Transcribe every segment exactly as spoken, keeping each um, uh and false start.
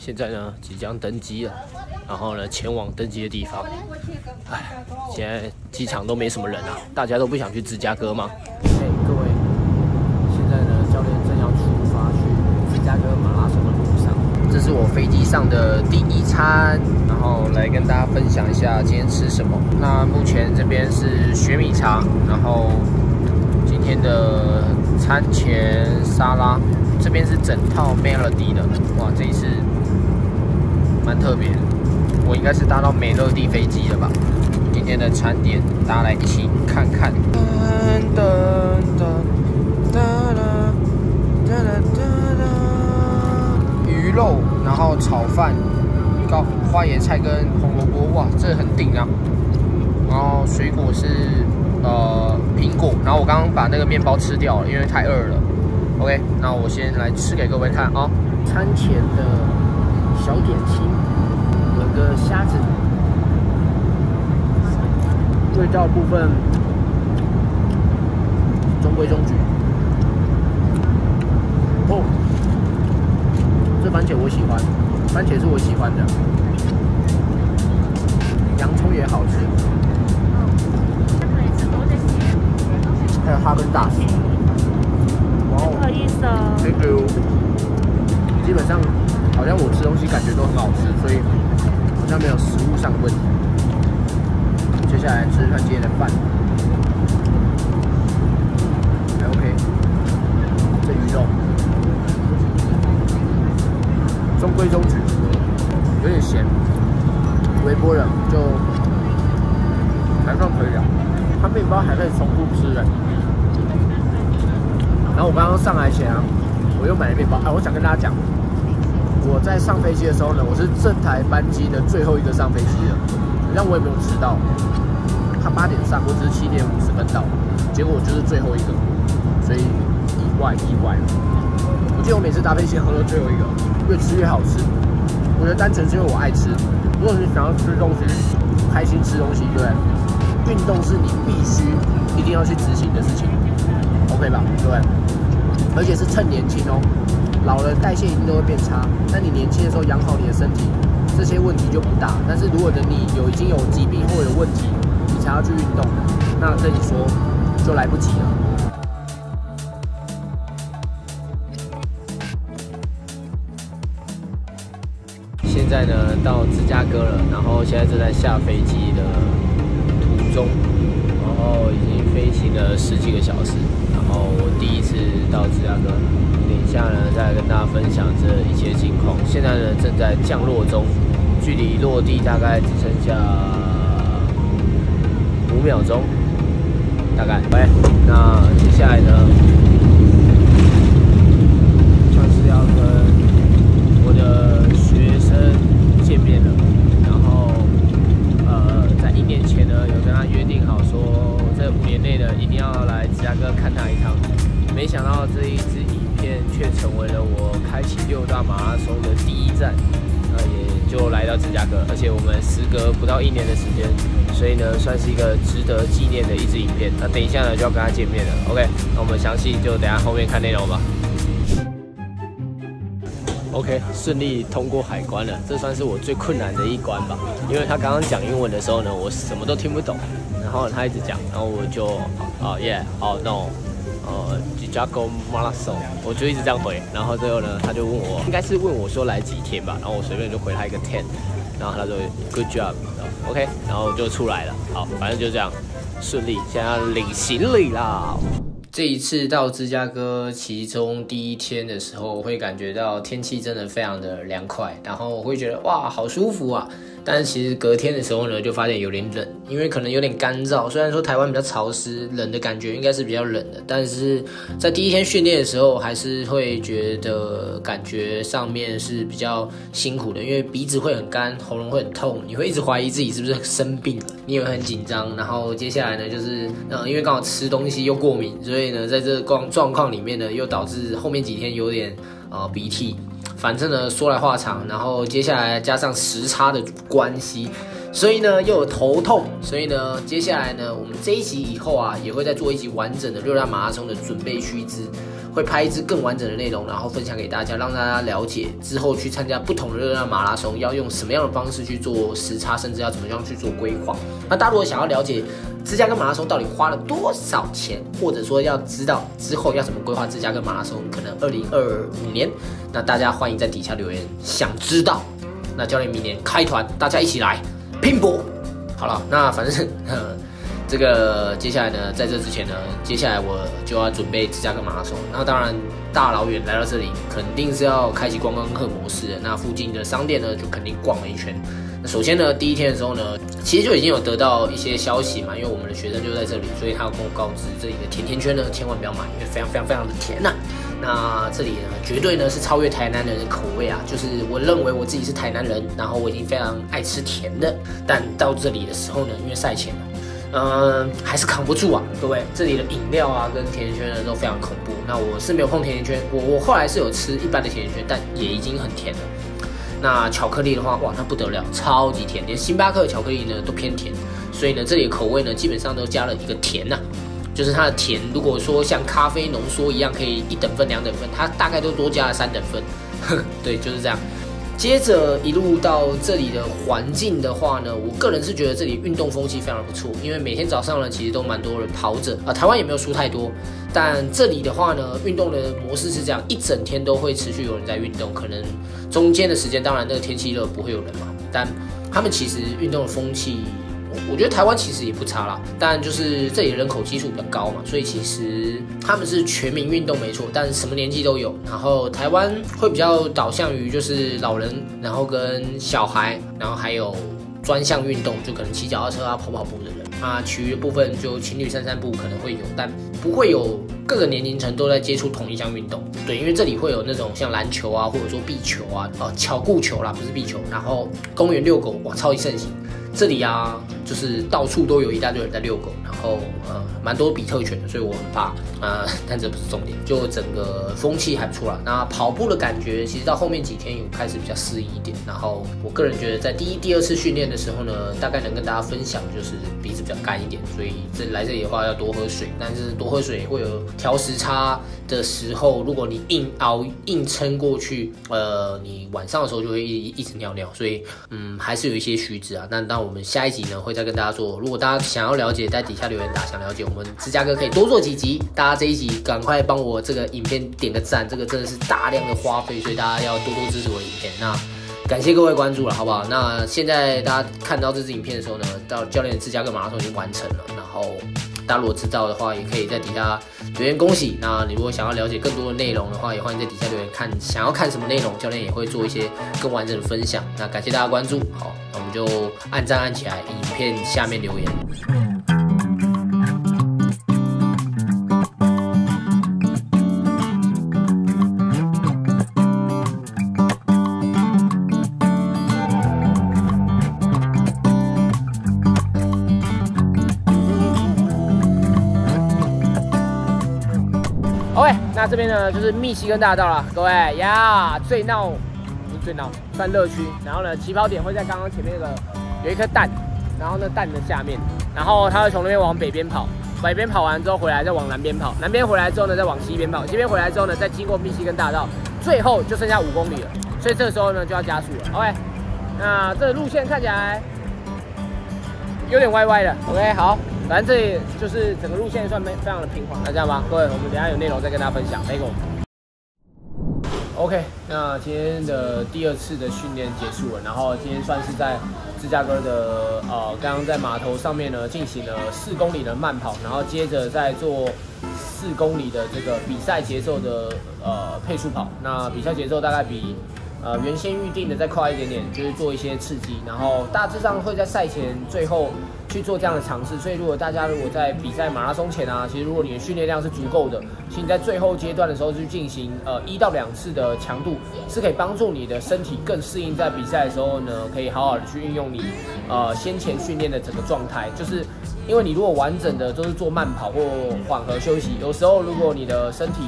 现在呢即将登机了，然后呢前往登机的地方。哎，现在机场都没什么人啊，大家都不想去芝加哥吗？嘿，各位，现在呢教练正要出发去芝加哥马拉松的路上。这是我飞机上的第一餐，然后来跟大家分享一下今天吃什么。那目前这边是雪米肠，然后今天的餐前沙拉，这边是整套 Melody 的，哇，这一次蛮特别的。我应该是搭到美乐蒂飞机了吧？今天的餐点，大家来一起看看。噔噔噔噔噔噔噔，鱼肉，然后炒饭，高花椰菜跟红萝卜，哇，这很顶啊！然后水果是呃苹果，然后我刚刚把那个面包吃掉了，因为太饿了。OK， 那我先来吃给各位看啊、哦。餐前的小点心，有个虾子，味道部分中规中矩。哦，这番茄我喜欢，番茄是我喜欢的，洋葱也好吃，还有哈根达斯。哇哦， 不好意思哦 ，Thank you。基本上好像我吃东西感觉都很好吃，所以好像没有食物上的问题。接下来吃看今天的饭，还 OK。这鱼肉中规中矩，有点咸，微波了就还算可以了。它面包还可以重复吃的。然后我刚刚上来前啊，我又买了面包。啊，我想跟大家讲，我在上飞机的时候呢，我是这台班机的最后一个上飞机的，但我也没有迟到。他八点上，我只是七点五十分到，结果我就是最后一个，所以意外意外。我记得我每次搭飞机喝到最后一个，越吃越好吃。我觉得单纯是因为我爱吃。如果你想要吃东西，开心吃东西，对不对？运动是你必须一定要去执行的事情。OK 吧，对不对？而且是趁年轻哦，老了代谢一定都会变差。但你年轻的时候养好你的身体，这些问题就不大。但是如果等你有已经有疾病或有问题，你才要去运动，那跟你说就来不及了。现在呢到芝加哥了，然后现在正在下飞机的途中，然后已经飞行了十几个小时。然后我第一次到芝加哥，等一下呢再来跟大家分享这一切近况。现在呢正在降落中，距离落地大概只剩下五秒钟，大概。喂，那接下来呢，就是要跟我的学生见面了。然后呃，在一年前呢有跟他约定好说，这五年内呢一定要来芝加哥看他一趟。没想到这一支影片却成为了我开启六大马拉松的第一站，呃，也就来到芝加哥，而且我们时隔不到一年的时间，所以呢算是一个值得纪念的一支影片。那等一下呢就要跟他见面了 ，OK？ 那我们详细就等一下后面看内容吧。OK， 顺利通过海关了，这算是我最困难的一关吧。因为他刚刚讲英文的时候呢，我什么都听不懂，然后他一直讲，然后我就啊、uh, yeah， 哦、oh, no， 呃 芝加哥马拉松，我就一直这样回。然后最后呢，他就问我，应该是问我说来几天吧，然后我随便就回他一个 ten， 然后他就 good job，OK， 然后就出来了。好，反正就这样顺利，现在要领行李啦。这一次到芝加哥其中第一天的时候，我会感觉到天气真的非常的凉快，然后我会觉得哇好舒服啊。但是其实隔天的时候呢，就发现有点冷，因为可能有点干燥。虽然说台湾比较潮湿，冷的感觉应该是比较冷的，但是在第一天训练的时候，还是会觉得感觉上面是比较辛苦的，因为鼻子会很干，喉咙会很痛，你会一直怀疑自己是不是生病了，你也会很紧张。然后接下来呢，就是呃，因为刚好吃东西又过敏，所以呢，在这个状况里面呢，又导致后面几天有点呃鼻涕。反正呢，说来话长，然后接下来加上时差的关系，所以呢又有头痛，所以呢接下来呢，我们这一集以后啊，也会再做一集完整的六大马拉松的准备须知。 会拍一支更完整的内容，然后分享给大家，让大家了解之后去参加不同的热量马拉松要用什么样的方式去做时差，甚至要怎么样去做规划。那大家如果想要了解芝加哥马拉松到底花了多少钱，或者说要知道之后要怎么规划芝加哥马拉松，可能二零二五年，那大家欢迎在底下留言，想知道。那教练明年开团，大家一起来拼搏。好了，那反正呃。这个接下来呢，在这之前呢，接下来我就要准备芝加哥马拉松。那当然，大老远来到这里，肯定是要开启观光客模式的。那附近的商店呢，就肯定逛了一圈。那首先呢，第一天的时候呢，其实就已经有得到一些消息嘛，因为我们的学生就在这里，所以他有跟我告知，这里的甜甜圈呢，千万不要买，因为非常非常非常的甜呐、啊。那这里呢，绝对呢是超越台南人的口味啊！就是我认为我自己是台南人，然后我已经非常爱吃甜的，但到这里的时候呢，因为赛前了。嗯，还是扛不住啊，各位，这里的饮料啊跟甜甜圈呢都非常恐怖。那我是没有碰甜甜圈，我我后来是有吃一般的甜甜圈，但也已经很甜了。那巧克力的话，哇，那不得了，超级甜，连星巴克的巧克力呢都偏甜，所以呢，这里的口味呢基本上都加了一个甜呐、啊，就是它的甜，如果说像咖啡浓缩一样可以一等份、两等份，它大概都多加了三等份，对，就是这样。接着一路到这里的环境的话呢，我个人是觉得这里运动风气非常的不错，因为每天早上呢其实都蛮多人跑者啊、呃，台湾也没有输太多，但这里的话呢，运动的模式是这样，一整天都会持续有人在运动，可能中间的时间当然那个天气热不会有人嘛，但他们其实运动的风气。我觉得台湾其实也不差啦，但就是这里的人口基数比较高嘛，所以其实他们是全民运动没错，但什么年纪都有。然后台湾会比较导向于就是老人，然后跟小孩，然后还有专项运动，就可能骑脚踏车啊、跑跑步的人。啊，其余的部分就情侣散散步可能会有，但不会有各个年龄层都在接触同一项运动。对，因为这里会有那种像篮球啊，或者说壁球啊，呃，巧固球啦，不是壁球。然后公园遛狗，哇，超级盛行。这里啊，就是到处都有一大堆人在遛狗，然后呃，蛮多比特犬的，所以我很怕啊、呃，但这不是重点，就整个风气还不错啦。那跑步的感觉，其实到后面几天有开始比较适应一点。然后我个人觉得，在第一、第二次训练的时候呢，大概能跟大家分享，就是鼻子比较干一点，所以这来这里的话要多喝水，但是多喝水会有调时差的时候，如果你硬熬硬撑过去，呃，你晚上的时候就会一一直尿尿，所以嗯，还是有一些虚值啊。那当我们下一集呢，会再跟大家做。如果大家想要了解，在底下留言打，想了解我们芝加哥可以多做几集。大家这一集赶快帮我这个影片点个赞，这个真的是大量的花费，所以大家要多多支持我的影片。那感谢各位关注了，好不好？那现在大家看到这支影片的时候呢，到教练的芝加哥马拉松已经完成了。然后大家如果知道的话，也可以在底下留言恭喜。那你如果想要了解更多的内容的话，也欢迎在底下留言看想要看什么内容，教练也会做一些更完整的分享。那感谢大家关注，好，那我们就按赞按起来，影片下面留言。OK， 那这边呢就是密西根大道了，各位呀，最闹不是最闹，算乐区。然后呢，起跑点会在刚刚前面那个有一颗蛋，然后那蛋的下面，然后它会从那边往北边跑，北边跑完之后回来再往南边跑，南边回来之后呢再往西边跑，西边回来之后呢再经过密西根大道，最后就剩下五公里了，所以这个时候呢就要加速了。OK， 那这个路线看起来有点歪歪的。OK， 好。反正这里就是整个路线算非常的平缓，那这样吧，各位，我们等一下有内容再跟大家分享。Lego。OK， 那今天的第二次的训练结束了，然后今天算是在芝加哥的呃，刚刚在码头上面呢进行了四公里的慢跑，然后接着再做四公里的这个比赛节奏的呃配速跑。那比赛节奏大概比呃原先预定的再快一点点，就是做一些刺激，然后大致上会在赛前最后去做这样的尝试。所以如果大家如果在比赛马拉松前啊，其实如果你的训练量是足够的，其实你在最后阶段的时候去进行呃一到两次的强度，是可以帮助你的身体更适应在比赛的时候呢，可以好好的去运用你呃先前训练的整个状态。就是因为你如果完整的都是做慢跑或缓和休息，有时候如果你的身体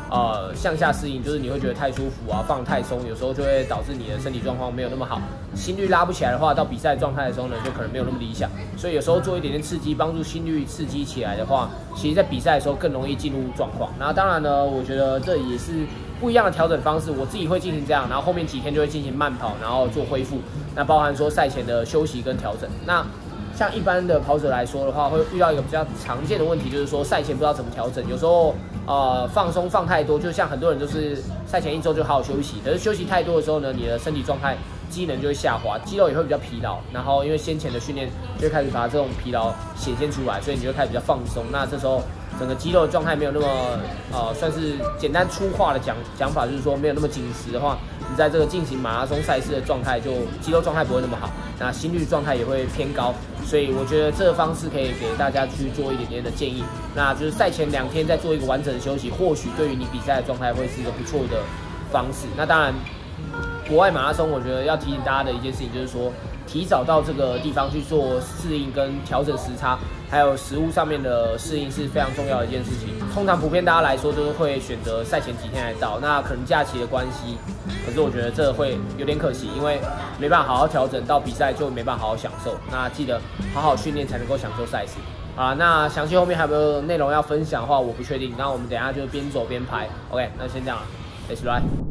呃向下适应，就是你会觉得太舒服啊，放太松，有时候就会导致你的身体状况没有那么好，心率拉不起来的话，到比赛状态的时候呢，就可能没有那么理想。所以有时候做一点点刺激，帮助心率刺激起来的话，其实在比赛的时候更容易进入状况。那当然呢，我觉得这也是不一样的调整方式，我自己会进行这样，然后后面几天就会进行慢跑，然后做恢复。那包含说赛前的休息跟调整。那像一般的跑者来说的话，会遇到一个比较常见的问题，就是说赛前不知道怎么调整，有时候呃放松放太多，就像很多人都是赛前一周就好好休息，可是休息太多的时候呢，你的身体状态机能就会下滑，肌肉也会比较疲劳，然后因为先前的训练就会开始把这种疲劳显现出来，所以你就会开始比较放松。那这时候整个肌肉的状态没有那么呃，算是简单粗化的讲讲法，就是说没有那么紧实的话，你在这个进行马拉松赛事的状态，就肌肉状态不会那么好，那心率状态也会偏高。所以我觉得这个方式可以给大家去做一点点的建议，那就是赛前两天再做一个完整的休息，或许对于你比赛的状态会是一个不错的方式。那当然，国外马拉松我觉得要提醒大家的一件事情就是说，提早到这个地方去做适应跟调整时差，还有食物上面的适应是非常重要的一件事情。通常普遍大家来说都是会选择赛前几天来到，那可能假期的关系，可是我觉得这会有点可惜，因为没办法好好调整，到比赛就没办法好好享受。那记得好好训练才能够享受赛事。好啦，那详细后面还有没有内容要分享的话，我不确定。那我们等一下就边走边拍。OK， 那先这样了 ，Let's ride。